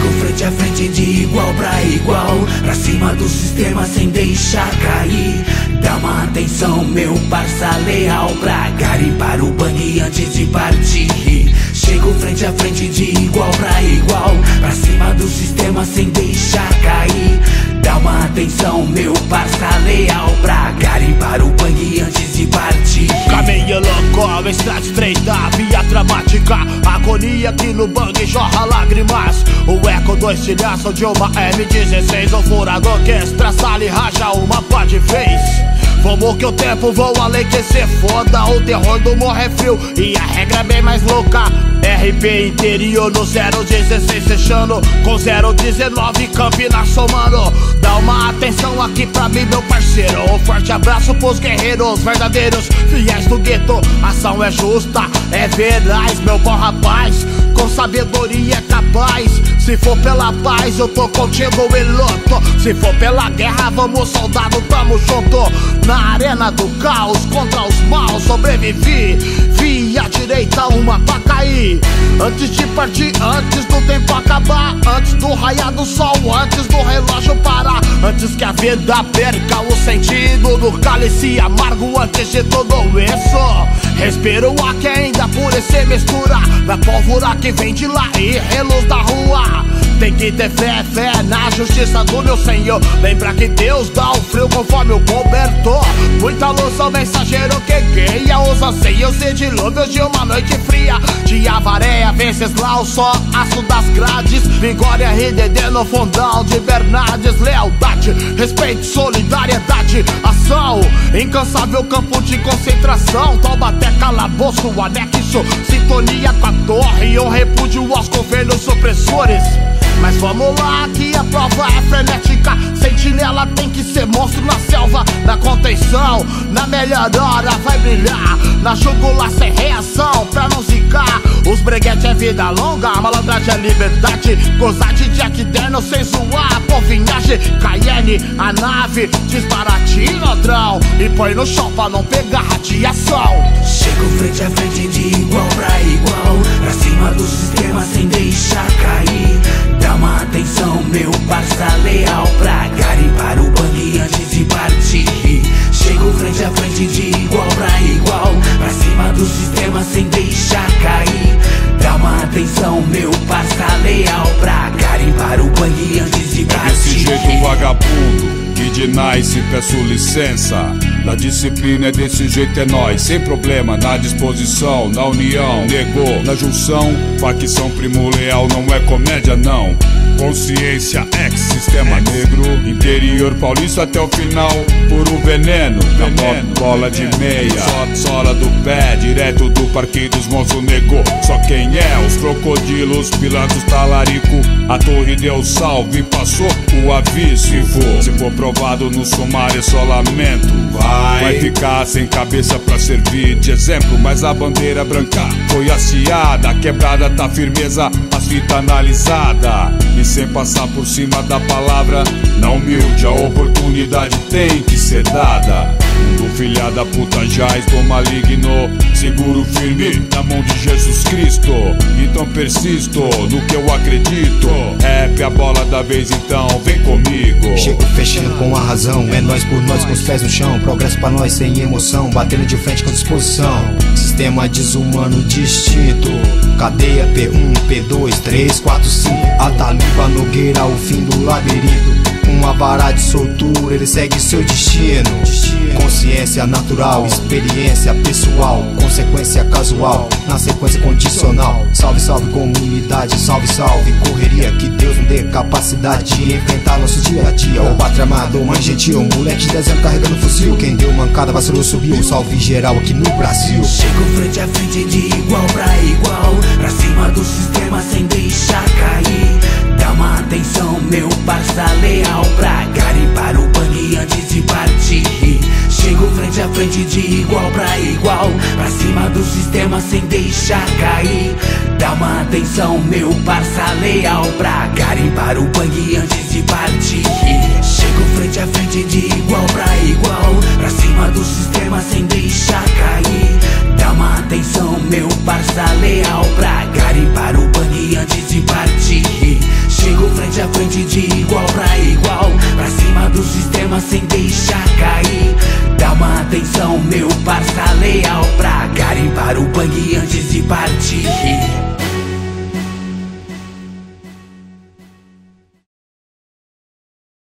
Chego frente a frente de igual pra igual, pra cima do sistema sem deixar cair. Dá uma atenção, meu parça leal, pra garimpar o bang antes de partir. Chego frente a frente de igual pra igual, pra cima do sistema sem deixar cair. Dá uma atenção, meu parça leal, pra garimpar o bang antes de partir. Caminho louco, estrada estreita, via dramática, agonia que no bang jorra lágrimas. O eco do estilhaço de uma M16, o furador que estraçalha e raja uma pá de vez. Vamos que o tempo voa além que se foda, o terror do morro é frio e a regra é bem mais louca. RP interior no 016 fechando com 019 Campinas somando. Dá uma atenção aqui pra mim, meu parceiro. Um forte abraço pros guerreiros verdadeiros, fiéis do gueto. Ação é justa, é veraz, meu bom rapaz, com sabedoria é capaz. Se for pela paz eu tô contigo e luto, se for pela guerra vamos soldado, tamo junto. Na arena do caos contra os maus sobrevivi, vi à direita uma pra cair. Antes de partir, antes do tempo acabar, antes do raiar do sol, antes do relógio parar, antes que a vida perca o sentido do cálice amargo, antes de tudo isso. Respiro o ar que ainda por esse mistura na pólvora que vem de lá e reluz da rua. Tem que ter fé, fé na justiça do meu Senhor. Lembra que Deus dá o frio conforme o cobertor. Muita luz ao mensageiro que guia os anseios e dilúvios de uma noite fria. De Avaré a Venceslau, só aço das grades. Vigória RDD no fundão de Bernardes. Lealdade, respeito, solidariedade, ação. Incansável campo de concentração. Taubaté, calabouço, anexo, sintonia com a torre. Um repúdio aos governos opressores. Mas vamos lá que a prova é frenética. Sentinela tem que ser monstro na selva, na contenção. Na melhor hora vai brilhar, na jugular sem reação pra não zicar. Os breguete é vida longa, a malandragem é liberdade. Gozar de Jack Daniel sem zoar, povinhagem. Cayenne, a nave, disparate ladrão e põe no chão pra não pegar radiação. Chego frente a frente de igual pra igual, pra cima do sistema sem deixar cair. Dá uma atenção, meu parça leal, pra garimpar o bang antes de partir. Chego frente a frente de igual pra igual, pra cima do sistema sem deixar cair. Dá uma atenção, meu parça leal, pra garimpar o bang antes de partir. Desse jeito vagabundo que de nice peço licença. Na disciplina é desse jeito, é nóis, sem problema, na disposição, na união, negou, na junção, facção primo leal, não é comédia não. Consciência ex-sistema negro, interior paulista até o final, puro veneno, bola de meia, sola do pé, direto do parque dos monstros negou. Só quem é, os crocodilos, pilantros, talarico, a torre deu salve e passou o aviso. Se for provado no sumário é só lamento, vai ficar sem cabeça pra servir de exemplo. Mas a bandeira branca foi hasteada, a quebrada tá firmeza, as fitas analisada. E sem passar por cima da palavra, na humilde a oportunidade tem que ser dada. Do filha da puta jaz do maligno, seguro firme na mão de Jesus Cristo. Então persisto no que eu acredito, rap é a bola da vez, então vem comigo. Chego fechando com a razão, é nós por nós com os pés no chão. Progresso pra nós sem emoção, batendo de frente com disposição. Sistema desumano distinto, cadeia P1, P2, 3, 4, 5. A Taliba Nogueira, o fim do labirinto. Uma vara de soltura, ele segue seu destino. Consciência natural, experiência pessoal, consequência casual, na sequência condicional. Salve, salve comunidade, salve, salve correria. Que Deus nos dê capacidade de enfrentar nosso dia a dia. O pátria amado, mãe gentil, moleque de 10 anos carregando fuzil. Quem deu mancada vacilou, subiu, salve geral aqui no Brasil. Chego frente a frente de igual pra igual, pra cima do sistema sem deixar cair. Dá uma atenção, meu parça leal, pra garimpar o bang antes de partir. Chego frente a frente de igual pra igual, pra cima do sistema sem deixar cair. Dá uma atenção, meu parça leal, pra garimpar o bang antes de partir. Chego frente a frente de igual pra igual, pra cima do sistema sem deixar cair. Dá uma atenção, meu parça leal, pra garimpar o bang antes de partir. Chego sistema sem deixar cair. Dá uma atenção, meu parça leal, pra garimpar o bang antes de partir.